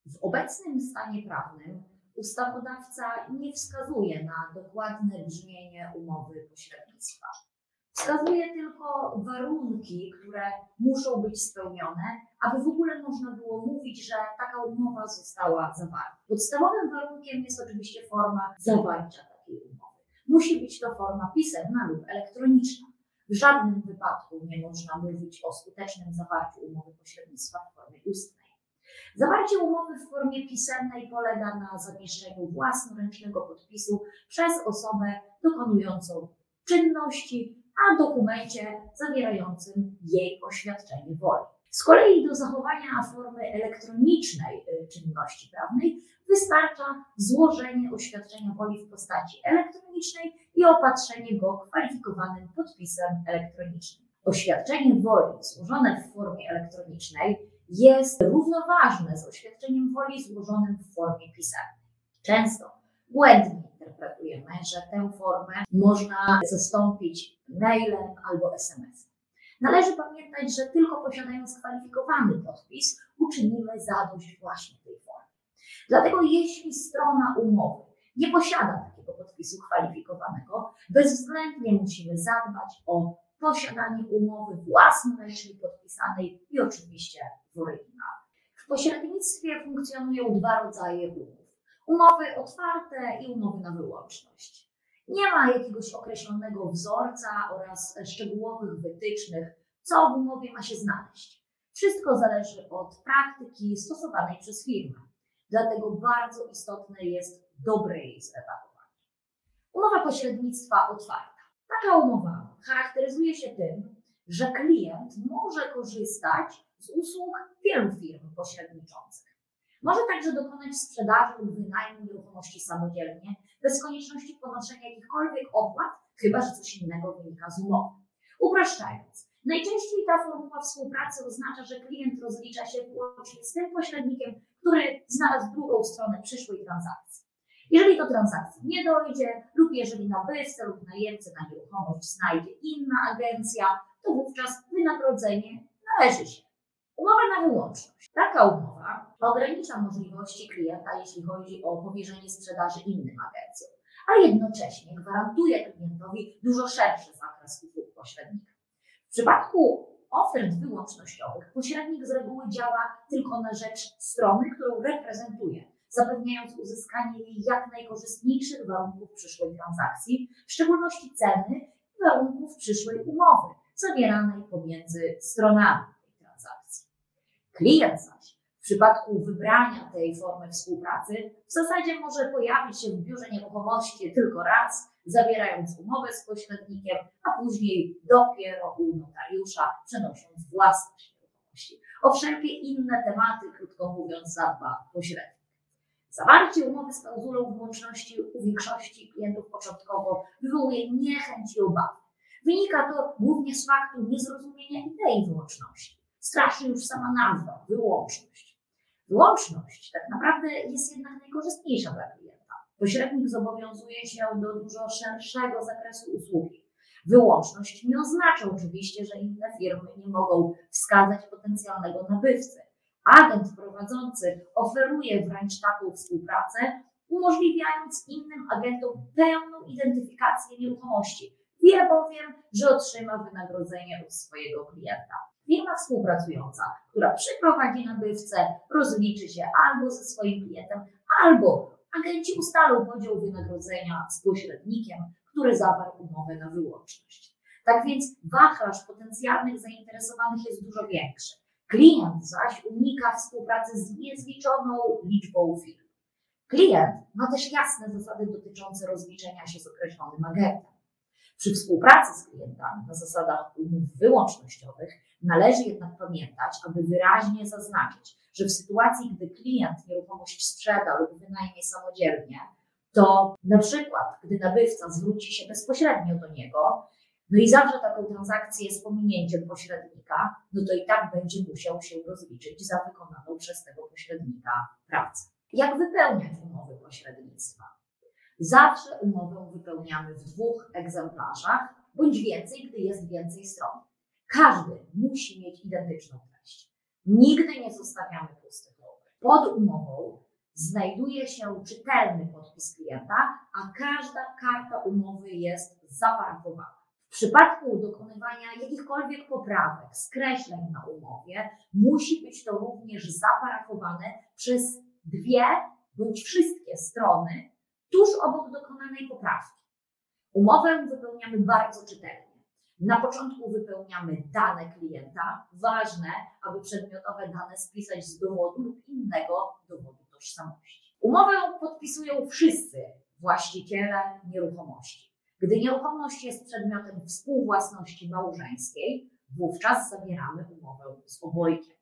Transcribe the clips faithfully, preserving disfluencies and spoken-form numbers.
W obecnym stanie prawnym ustawodawca nie wskazuje na dokładne brzmienie umowy pośrednictwa. Wskazuje tylko warunki, które muszą być spełnione, aby w ogóle można było mówić, że taka umowa została zawarta. Podstawowym warunkiem jest oczywiście forma zawarcia takiej umowy. Musi być to forma pisemna lub elektroniczna. W żadnym wypadku nie można mówić o skutecznym zawarciu umowy pośrednictwa w formie ustnej. Zawarcie umowy w formie pisemnej polega na zamieszczeniu własnoręcznego podpisu przez osobę dokonującą czynności, a dokumencie zawierającym jej oświadczenie woli. Z kolei do zachowania formy elektronicznej czynności prawnej wystarcza złożenie oświadczenia woli w postaci elektronicznej i opatrzenie go kwalifikowanym podpisem elektronicznym. Oświadczenie woli złożone w formie elektronicznej jest równoważne z oświadczeniem woli złożonym w formie pisemnej. Często błędnie interpretujemy, że tę formę można zastąpić mailem albo es em esem. Należy pamiętać, że tylko posiadając kwalifikowany podpis uczynimy zadość właśnie tej formie. Dlatego jeśli strona umowy nie posiada takiego podpisu kwalifikowanego, bezwzględnie musimy zadbać o posiadanie umowy własnoręcznie podpisanej i oczywiście w oryginale. W pośrednictwie funkcjonują dwa rodzaje umów. Umowy otwarte i umowy na wyłączność. Nie ma jakiegoś określonego wzorca oraz szczegółowych wytycznych, co w umowie ma się znaleźć. Wszystko zależy od praktyki stosowanej przez firmę. Dlatego bardzo istotne jest dobre jej zredagowanie. Umowa pośrednictwa otwarta. Taka umowa charakteryzuje się tym, że klient może korzystać z usług wielu firm pośredniczących. Może także dokonać sprzedaży lub wynajmu nieruchomości samodzielnie, bez konieczności ponoszenia jakichkolwiek opłat, chyba że coś innego wynika z umowy. Upraszczając, najczęściej ta formuła współpracy oznacza, że klient rozlicza się wyłącznie z tym pośrednikiem, który znalazł drugą stronę przyszłej transakcji. Jeżeli do transakcji nie dojdzie lub jeżeli nabywca lub najemca na nieruchomość znajdzie inna agencja, to wówczas wynagrodzenie należy się. Umowa na wyłączność. Taka umowa ogranicza możliwości klienta, jeśli chodzi o powierzenie sprzedaży innym agencjom, a jednocześnie gwarantuje klientowi dużo szerszy zakres usług pośrednika. W przypadku ofert wyłącznościowych pośrednik z reguły działa tylko na rzecz strony, którą reprezentuje, zapewniając uzyskanie jej jak najkorzystniejszych warunków przyszłej transakcji, w szczególności ceny i warunków przyszłej umowy zawieranej pomiędzy stronami tej transakcji. Klient zaś w przypadku wybrania tej formy współpracy w zasadzie może pojawić się w biurze nieruchomości tylko raz, zawierając umowę z pośrednikiem, a później dopiero u notariusza przenosząc własność nieruchomości. O wszelkie inne tematy, krótko mówiąc, zadba pośrednik. Zawarcie umowy z klauzulą wyłączności u większości klientów początkowo wywołuje niechęć i obawy. Wynika to głównie z faktu niezrozumienia idei wyłączności. Straszy już sama nazwa, wyłączność. Wyłączność tak naprawdę jest jednak najkorzystniejsza dla klienta. Pośrednik zobowiązuje się do dużo szerszego zakresu usługi. Wyłączność nie oznacza oczywiście, że inne firmy nie mogą wskazać potencjalnego nabywcy. Agent prowadzący oferuje wręcz taką współpracę, umożliwiając innym agentom pełną identyfikację nieruchomości. Wie bowiem, że otrzyma wynagrodzenie od swojego klienta. Firma współpracująca, która przyprowadzi nabywcę, rozliczy się albo ze swoim klientem, albo agenci ustalą podział wynagrodzenia z pośrednikiem, który zawarł umowę na wyłączność. Tak więc wachlarz potencjalnych zainteresowanych jest dużo większy. Klient zaś unika współpracy z niezliczoną liczbą firm. Klient ma też jasne zasady dotyczące rozliczenia się z określonym agentem. Przy współpracy z klientami na zasadach umów wyłącznościowych należy jednak pamiętać, aby wyraźnie zaznaczyć, że w sytuacji, gdy klient nieruchomość sprzeda lub wynajmie samodzielnie, to na przykład, gdy nabywca zwróci się bezpośrednio do niego, no i zawrze taką transakcję z pominięciem pośrednika, no to i tak będzie musiał się rozliczyć za wykonaną przez tego pośrednika pracę. Jak wypełniać umowy pośrednictwa? Zawsze umowę wypełniamy w dwóch egzemplarzach, bądź więcej, gdy jest więcej stron. Każdy musi mieć identyczną treść. Nigdy nie zostawiamy pustych rąk. Pod umową znajduje się czytelny podpis klienta, a każda karta umowy jest zaparafowana. W przypadku dokonywania jakichkolwiek poprawek, skreśleń na umowie, musi być to również zaparafowane przez dwie bądź wszystkie strony tuż obok dokonanej poprawki. Umowę wypełniamy bardzo czytelnie. Na początku wypełniamy dane klienta, ważne, aby przedmiotowe dane spisać z dowodu lub innego dowodu tożsamości. Umowę podpisują wszyscy właściciele nieruchomości. Gdy nieruchomość jest przedmiotem współwłasności małżeńskiej, wówczas zawieramy umowę z obojkiem.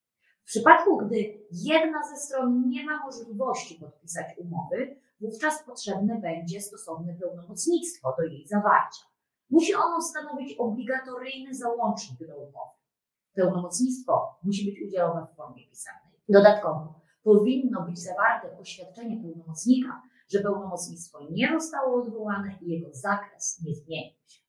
W przypadku, gdy jedna ze stron nie ma możliwości podpisać umowy, wówczas potrzebne będzie stosowne pełnomocnictwo do jej zawarcia. Musi ono stanowić obligatoryjny załącznik do umowy. Pełnomocnictwo musi być udzielone w formie pisemnej. Dodatkowo powinno być zawarte oświadczenie pełnomocnika, że pełnomocnictwo nie zostało odwołane i jego zakres nie zmienił się.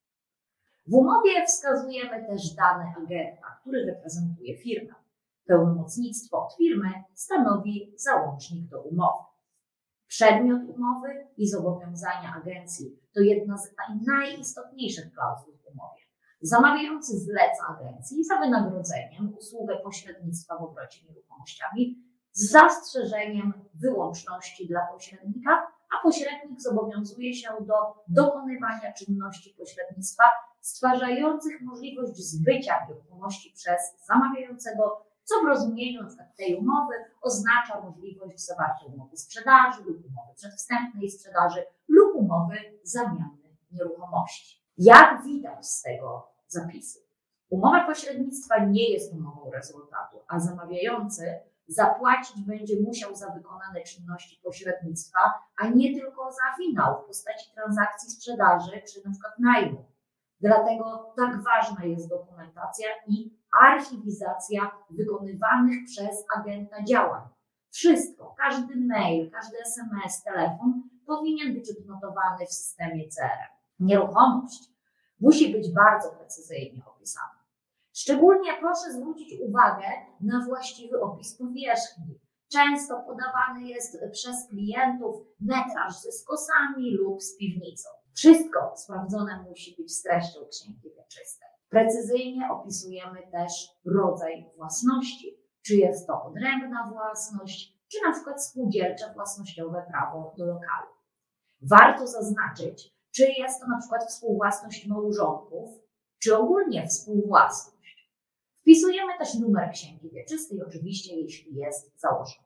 W umowie wskazujemy też dane agenta, który reprezentuje firmę. Pełnomocnictwo od firmy stanowi załącznik do umowy. Przedmiot umowy i zobowiązania agencji to jedna z najistotniejszych klauzul w umowie. Zamawiający zleca agencji za wynagrodzeniem usługę pośrednictwa w obrocie nieruchomościami z zastrzeżeniem wyłączności dla pośrednika, a pośrednik zobowiązuje się do dokonywania czynności pośrednictwa stwarzających możliwość zbycia nieruchomości przez zamawiającego, co w rozumieniu np. tej umowy oznacza możliwość zawarcia umowy sprzedaży lub umowy przedwstępnej sprzedaży lub umowy zamiany nieruchomości. Jak widać z tego zapisu, umowa pośrednictwa nie jest umową rezultatu, a zamawiający zapłacić będzie musiał za wykonane czynności pośrednictwa, a nie tylko za finał w postaci transakcji sprzedaży czy np. najmu. Dlatego tak ważna jest dokumentacja i archiwizacja wykonywanych przez agenta działań. Wszystko, każdy mail, każdy es em es, telefon powinien być odnotowany w systemie C R M. Nieruchomość musi być bardzo precyzyjnie opisana. Szczególnie proszę zwrócić uwagę na właściwy opis powierzchni. Często podawany jest przez klientów metraż ze skosami lub z piwnicą. Wszystko sprawdzone musi być z treścią księgi wieczystej. Precyzyjnie opisujemy też rodzaj własności. Czy jest to odrębna własność, czy na przykład spółdzielcze własnościowe prawo do lokalu. Warto zaznaczyć, czy jest to na przykład współwłasność małżonków, czy ogólnie współwłasność. Wpisujemy też numer księgi wieczystej, oczywiście jeśli jest założona.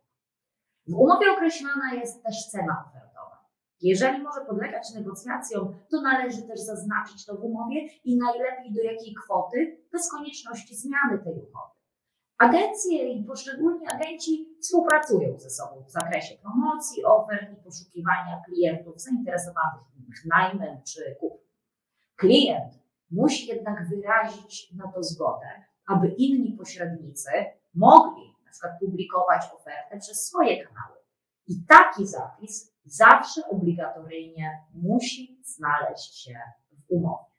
W umowie określona jest też cena ofertowa. Jeżeli może podlegać negocjacjom, to należy też zaznaczyć to w umowie i najlepiej do jakiej kwoty, bez konieczności zmiany tej umowy. Agencje i poszczególni agenci współpracują ze sobą w zakresie promocji, ofert i poszukiwania klientów zainteresowanych najmem czy kupnem. Klient musi jednak wyrazić na to zgodę, aby inni pośrednicy mogli na przykład publikować ofertę przez swoje kanały. I taki zapis zawsze obligatoryjnie musi znaleźć się w umowie.